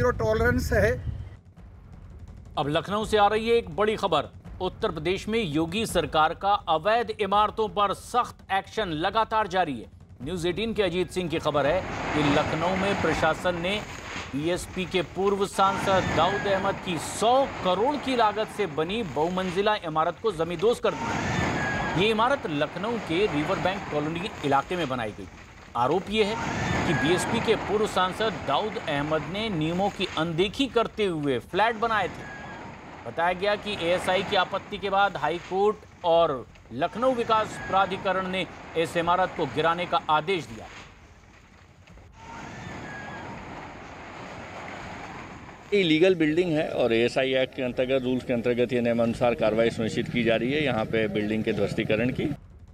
Zero tolerance है। अब लखनऊ से आ रही है एक बड़ी खबर। उत्तर प्रदेश में योगी सरकार का अवैध इमारतों पर सख्त एक्शन लगातार जारी है। न्यूज 18 के अजीत सिंह की खबर है कि लखनऊ में प्रशासन ने बीएसपी के पूर्व सांसद दाऊद अहमद की 100 करोड़ की लागत से बनी बहुमंजिला इमारत को जमींदोज कर दिया। ये इमारत लखनऊ के रिवर बैंक कॉलोनी इलाके में बनाई गई। आरोप यह है कि बीएसपी के पूर्व सांसद दाऊद अहमद ने नियमों की अनदेखी करते हुए फ्लैट बनाए थे। बताया गया कि एएसआई की आपत्ति के बाद हाईकोर्ट और लखनऊ विकास प्राधिकरण ने इस इमारत को गिराने का आदेश दिया। इलीगल बिल्डिंग है और एएसआई एक्ट के अंतर्गत, रूल्स के अंतर्गत ये नियमानुसार कार्रवाई सुनिश्चित की जा रही है यहाँ पे बिल्डिंग के ध्वस्तीकरण की।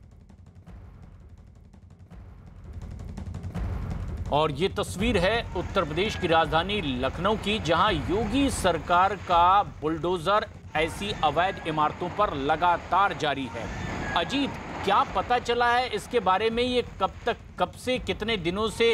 और ये तस्वीर है उत्तर प्रदेश की राजधानी लखनऊ की, जहां योगी सरकार का बुलडोजर ऐसी अवैध इमारतों पर लगातार जारी है। अजीत, क्या पता चला है इसके बारे में? ये कब से कितने दिनों से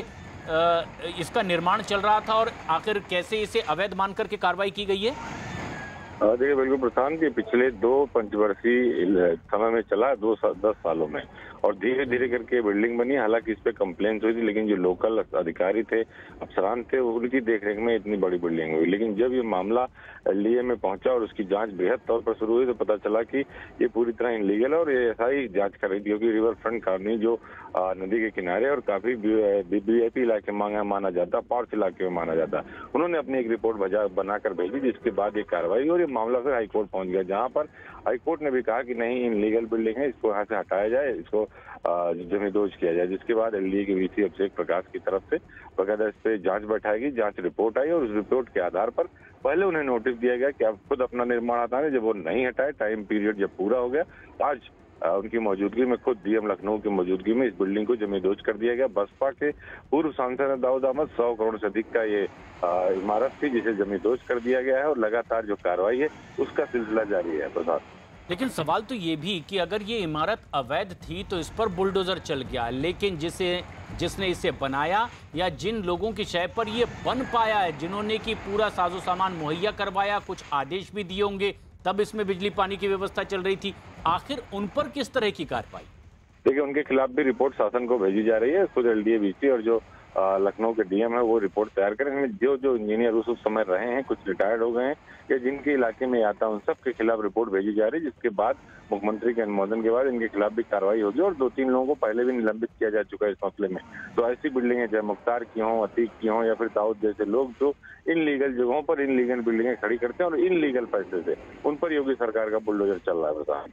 इसका निर्माण चल रहा था और आखिर कैसे इसे अवैध मानकर के कार्रवाई की गई है? देखिए बिल्कुल प्रशांत, के पिछले 2 पंचवर्षीय समय में चला 10 सालों में, और धीरे धीरे करके बिल्डिंग बनी। हालांकि इस पे कंप्लेंट हुई थी, लेकिन जो लोकल अधिकारी थे, अफसरान थे, उनकी देखरेख में इतनी बड़ी बिल्डिंग हुई। लेकिन जब ये मामला एलडीए में पहुंचा और उसकी जांच बृहद तौर पर शुरू हुई तो पता चला कि ये पूरी तरह इनलीगल है और ये ऐसा ही जांच कर रही थी, क्योंकि रिवर फ्रंट कॉलोनी जो नदी के किनारे और काफी वीआईपी इलाके माना जाता, पॉर्च इलाके में माना जाता। उन्होंने अपनी एक रिपोर्ट बनाकर भेजी, जिसके बाद ये कार्रवाई और ये मामला फिर हाईकोर्ट पहुंच गया, जहां पर हाईकोर्ट ने भी कहा कि नहीं, इनलीगल बिल्डिंग है, इसको यहाँ से हटाया जाए, इसको जमींदोज किया जाए। जिसके बाद एलडीए के वीसी अभिषेक प्रकाश की तरफ से बकायदा इस पे जांच बैठाएगी। जांच रिपोर्ट आई और उस रिपोर्ट के आधार पर पहले उन्हें नोटिस दिया गया कि आप खुद अपना निर्माण हटाएं। जब वो नहीं हटाए, टाइम पीरियड जब पूरा हो गया, आज उनकी मौजूदगी में, खुद डीएम लखनऊ की मौजूदगी में इस बिल्डिंग को जमींदोज कर दिया गया। बसपा के पूर्व सांसद दाऊद अहमद 100 करोड़ से अधिक का ये इमारत थी, जिसे जमींदोज कर दिया गया है और लगातार जो कार्रवाई है उसका सिलसिला जारी है। प्रसाद, लेकिन सवाल तो ये भी कि अगर ये इमारत अवैध थी तो इस पर बुलडोजर चल गया, लेकिन जिसने इसे बनाया या जिन लोगों की शय पर ये बन पाया है, जिन्होंने की पूरा साजो सामान मुहैया करवाया, कुछ आदेश भी दिए होंगे, तब इसमें बिजली पानी की व्यवस्था चल रही थी, आखिर उन पर किस तरह की कार्रवाई? देखिए, उनके खिलाफ भी रिपोर्ट शासन को भेजी जा रही है। खुद एलडीए वीसी और जो लखनऊ के डीएम है वो रिपोर्ट तैयार करेंगे। जो इंजीनियर उस समय रहे हैं, कुछ रिटायर्ड हो गए हैं या जिनके इलाके में आता है, उन सब के खिलाफ रिपोर्ट भेजी जा रही है, जिसके बाद मुख्यमंत्री के अनुमोदन के बाद इनके खिलाफ भी कार्रवाई होगी। और 2-3 लोगों को पहले भी निलंबित किया जा चुका है इस मसले में। तो ऐसी बिल्डिंगें, चाहे मुख्तार की हों, अतीक की हों या फिर दाऊद जैसे लोग जो इनलीगल जगहों पर इनलीगल बिल्डिंगें खड़ी करते हैं और इनलीगल पैसे से, उन पर योगी सरकार का बुलडोजर चल रहा है। बताएं,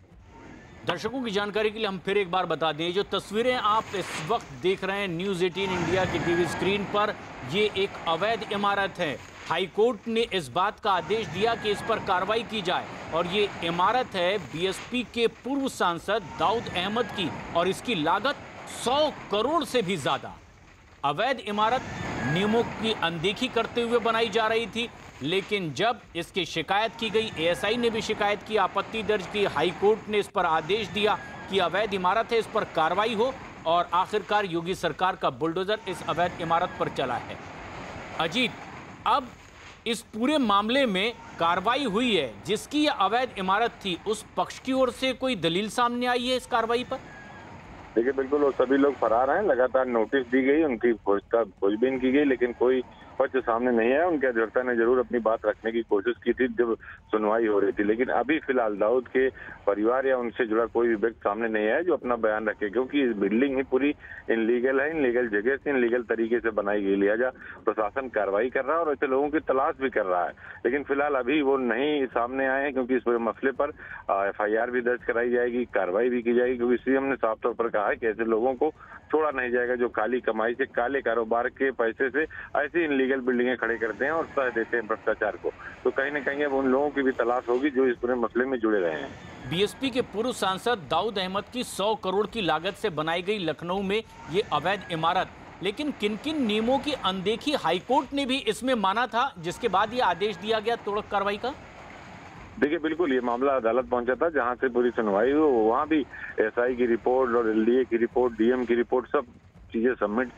दर्शकों की जानकारी के लिए हम फिर एक बार बता दें, जो तस्वीरें आप इस वक्त देख रहे हैं न्यूज 18 इंडिया की टीवी स्क्रीन पर, ये एक अवैध इमारत है। हाईकोर्ट ने इस बात का आदेश दिया कि इस पर कार्रवाई की जाए और ये इमारत है बीएसपी के पूर्व सांसद दाऊद अहमद की और इसकी लागत 100 करोड़ से भी ज्यादा। अवैध इमारत नियमों की अनदेखी करते हुए बनाई जा रही थी, लेकिन जब इसकी शिकायत की गई, एएसआई ने भी शिकायत की, आपत्ति दर्ज की, हाईकोर्ट ने इस पर आदेश दिया कि अवैध इमारत है, इस पर कार्रवाई हो, और आखिरकार योगी सरकार का बुलडोजर इस अवैध इमारत पर चला है। अजीत, अब इस पूरे मामले में कार्रवाई हुई है, जिसकी यह अवैध इमारत थी, उस पक्ष की ओर से कोई दलील सामने आई है इस कार्रवाई पर? देखिए, बिल्कुल वो सभी लोग फरार हैं। लगातार नोटिस दी गई, उनकी खोजबीन की गई, लेकिन कोई पक्ष सामने नहीं आया। उनके अधिवक्ता ने जरूर अपनी बात रखने की कोशिश की थी जब सुनवाई हो रही थी, लेकिन अभी फिलहाल दाऊद के परिवार या उनसे जुड़ा कोई भी व्यक्ति सामने नहीं आया जो अपना बयान रखे, क्योंकि इस बिल्डिंग ही पूरी इनलीगल है, इनलीगल जगह से, इनलीगल तरीके से बनाई गई। लिहाजा प्रशासन कार्रवाई कर रहा है और ऐसे लोगों की तलाश भी कर रहा है, लेकिन फिलहाल अभी वो नहीं सामने आए हैं, क्योंकि इस मसले पर एफआईआर भी दर्ज कराई जाएगी, कार्रवाई भी की जाएगी, क्योंकि सीएम ने साफ तौर पर कहा है कि ऐसे लोगों को छोड़ा नहीं जाएगा जो काली कमाई से, काले कारोबार के पैसे से ऐसी इनलीगल बिल्डिंगें खड़े करते हैं और सह देते हैं भ्रष्टाचार को। तो कहीं न कहीं अब उन लोगों की भी तलाश होगी जो इस पूरे मसले में जुड़े रहे हैं। बीएसपी के पूर्व सांसद दाऊद अहमद की 100 करोड़ की लागत से बनाई गई लखनऊ में ये अवैध इमारत, लेकिन किन किन नियमों की अनदेखी हाईकोर्ट ने भी इसमें माना था, जिसके बाद ये आदेश दिया गया तोड़क कार्रवाई का? देखिए, बिल्कुल ये मामला अदालत पहुंचा था, जहां से पूरी सुनवाई हुई। वहां भी एसआई की रिपोर्ट और एलडीए की रिपोर्ट, डीएम की रिपोर्ट, सब चीजें सबमिट थी,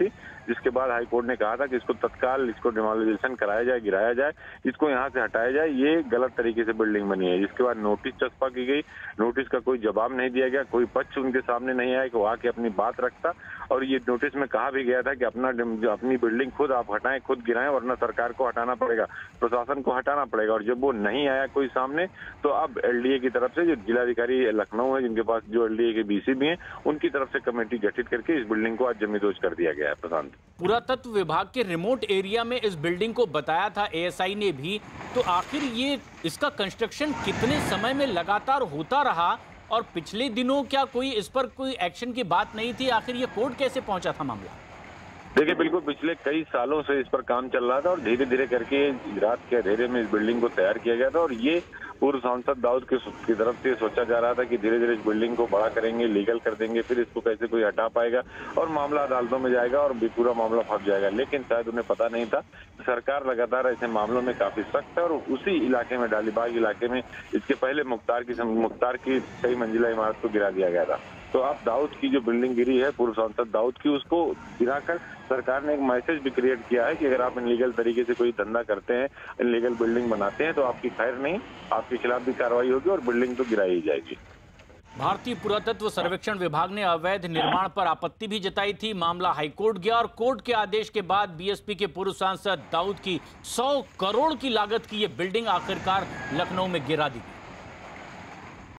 जिसके बाद हाईकोर्ट ने कहा था कि इसको तत्काल इसको डिमोलिशन कराया जाए, गिराया जाए, इसको यहाँ से हटाया जाए, ये गलत तरीके से बिल्डिंग बनी है। जिसके बाद नोटिस चस्पा की गई, नोटिस का कोई जवाब नहीं दिया गया, कोई पक्ष उनके सामने नहीं आया कि वो आके अपनी बात रखता। और ये नोटिस में कहा भी गया था कि अपनी बिल्डिंग खुद आप हटाएं, खुद गिराएं, वरना सरकार को हटाना पड़ेगा, प्रशासन को हटाना पड़ेगा। और जब वो नहीं आया कोई सामने, तो अब एलडीए की तरफ से जो जिलाधिकारी लखनऊ है, जिनके पास जो एलडीए के बीसी भी हैं, उनकी तरफ से कमेटी गठित करके इस बिल्डिंग को आज जमींदोज कर दिया गया है। प्रशांत, पुरातत्व विभाग के रिमोट एरिया में इस बिल्डिंग को बताया था एएसआई ने भी, तो आखिर ये इसका कंस्ट्रक्शन कितने समय में लगातार होता रहा और पिछले दिनों क्या कोई इस पर कोई एक्शन की बात नहीं थी? आखिर ये कोर्ट कैसे पहुंचा था मामला? देखिए, बिल्कुल पिछले कई सालों से इस पर काम चल रहा था और धीरे धीरे करके रात के अंधेरे में इस बिल्डिंग को तैयार किया गया था। और ये पूर्व सांसद दाऊद की तरफ से सोचा जा रहा था कि धीरे धीरे इस बिल्डिंग को बड़ा करेंगे, लीगल कर देंगे, फिर इसको कैसे कोई हटा पाएगा और मामला अदालतों में जाएगा और पूरा मामला फंस जाएगा। लेकिन शायद उन्हें पता नहीं था, सरकार लगातार ऐसे मामलों में काफी सख्त है। और उसी इलाके में, डालीबाग इलाके में, इसके पहले मुख्तार की कई मंजिला इमारत को गिरा दिया गया था। तो अब दाऊद की जो बिल्डिंग गिरी है, पूर्व सांसद दाऊद की, उसको गिराकर सरकार ने एक मैसेज भी क्रिएट किया है कि अगर आप इनलीगल तरीके से कोई धंधा करते हैं, इनलीगल बिल्डिंग बनाते हैं, तो आपकी खैर नहीं, आपके खिलाफ भी कार्रवाई होगी और बिल्डिंग तो गिराई जाएगी। भारतीय पुरातत्व सर्वेक्षण विभाग ने अवैध निर्माण पर आपत्ति भी जताई थी। मामला हाईकोर्ट गया और कोर्ट के आदेश के बाद बीएसपी के पूर्व सांसद दाऊद की 100 करोड़ की लागत की ये बिल्डिंग आखिरकार लखनऊ में गिरा दी।